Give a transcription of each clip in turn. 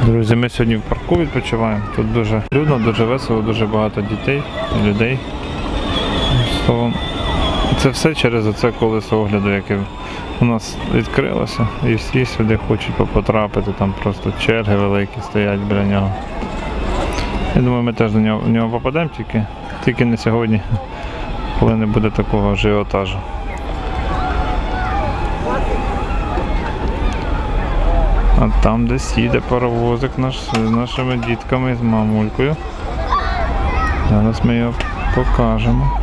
Друзі, ми сьогодні в парку відпочиваємо. Тут дуже людно, дуже весело, дуже багато дітей і людей. Це все через оце колесо огляду, яке у нас відкрилося. І всі сюди хочуть потрапити, там просто черги великі стоять біля нього. Я думаю, ми теж до нього попадемо, тільки не сьогодні, коли не буде такого ажіотажу. А там десь їде паровозик з нашими дітками, з мамулькою. Зараз ми його покажемо.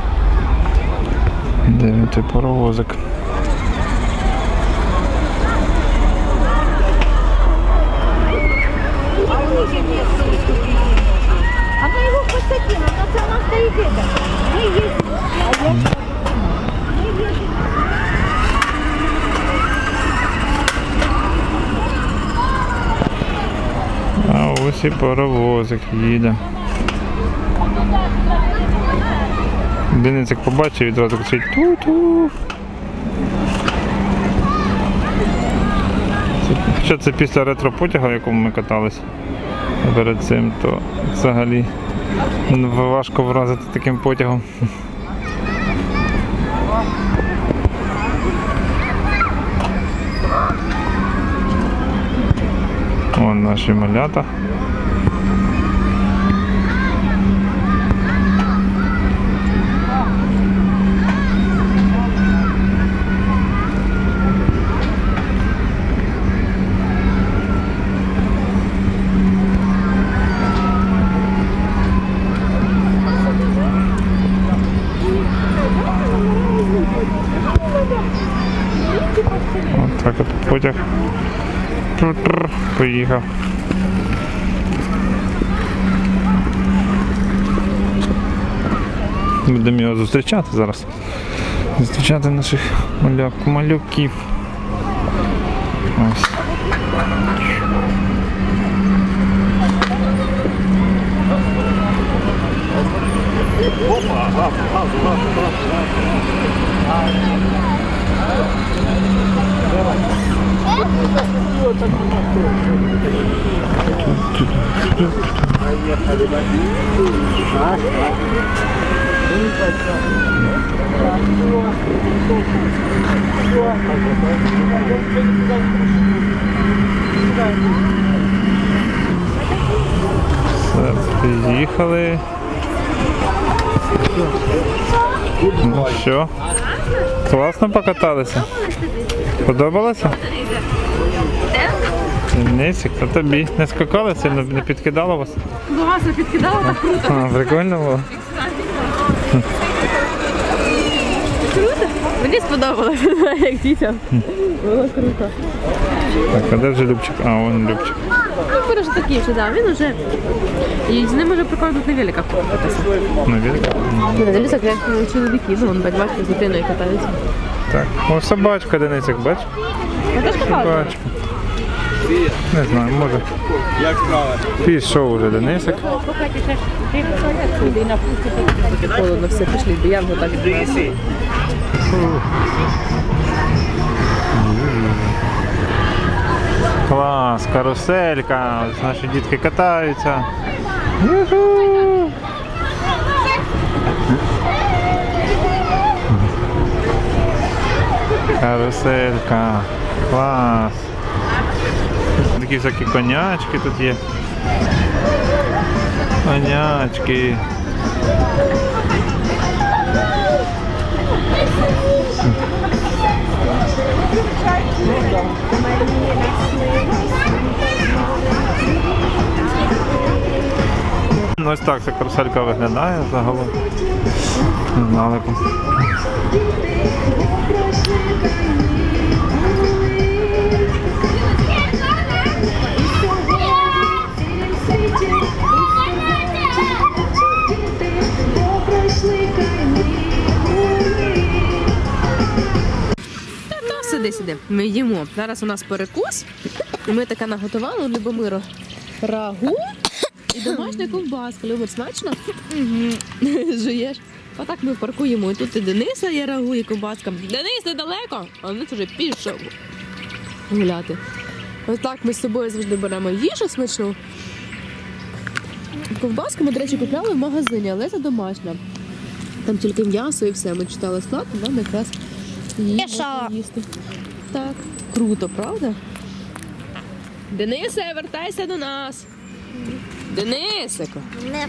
Де він той паровозик? А мы его посадим, но сама стоит это. Мы едем. А ось і паровозик їде. Денис як побачив, відразу кричить ту-ту. Хоча це після ретро-потяга, в якому ми катались перед цим, то взагалі важко вразити таким потягом. Вон наші малята. Ось так от потяг поїхав. Будемо його зустрічати зараз. Зустрічати наших малюків. Ось. Все, приїхали. Ну що? Класно покаталися? Подобалося? Денисик, а тобі не скакали сильно, не підкидало вас? Классно, підкидала, так круто. А, прикольно було? Круто? Мені сподобалося, як дітям. Було круто. Так, а де вже Любчик? А, вон Любчик. Ну, він вже такий, що да, він вже... І з ним вже прикольно тут на великах кататися. На великах? На великах як чоловіки, ну, вон, бачите, з дитиною катаються. Так, о, собачка Денисик, бач? Я теж каталася. Собачка. Не знаю, може. Як справа? Пішов уже Денисик. Холодно все, пішли, бо я вже так відбуваюся. Клас, каруселька, ось наші дітки катаються. Ю-ху! Каруселька, клас. Такі всякі конячки тут є. Конячки. Ось так ця каруселька виглядає загалом. Здалеку. Сиди. Ми їмо. Зараз у нас перекус. І ми таке наготували у Любомиру рагу і домашня ковбаска. Любомир, смачно? Жуєш? Отак ми паркуємо. І тут і Дениса є рагу, і ковбаска. Денис недалеко, а Денис вже пішов гуляти. Ось так ми з собою завжди беремо їжу смачну. Ковбаску ми, до речі, купляли в магазині, але це домашня. Там тільки м'ясо і все. Ми читали склад, і нам якраз її можна їсти. Так, круто, правда? Денисе, вертайся до нас. Денисико.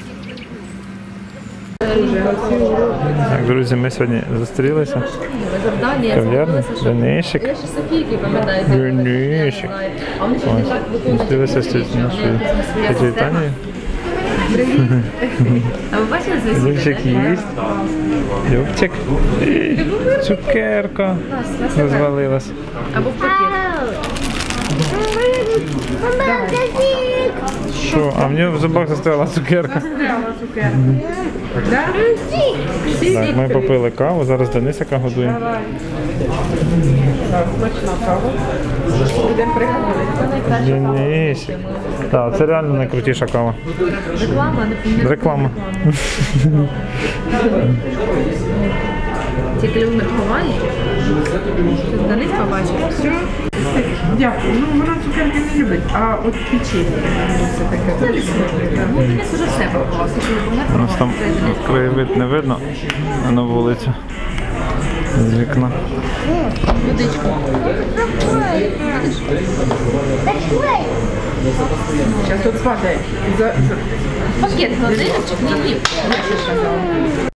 Так, друзі, ми сьогодні зустрілися. Кав'ярня, Денисик. Я ще Софійки пам'ятаю. Денисик. Ось, зустрілися з нашою тетєю Танією. А ви бачили звісно? Любчик їсть. Любчик. Цукерка розвалилась. Або в пакет. Що? А в нього в зубах застряла цукерка. Так, ми попили каву, зараз Денисика годуємо. Денисик. Так, це реально найкрутіша кава. Реклама, не Реклама. тільки Любомир ховає. Щоб Денис побачив. Дякую. Ну, вона цукерки не любить, а от печення це таке. Ну, Денис уже все попав. У нас там краєвид не видно, а на вулицю з вікна. Водичку. Зараз от спадає. Пакет гладиночок не їв.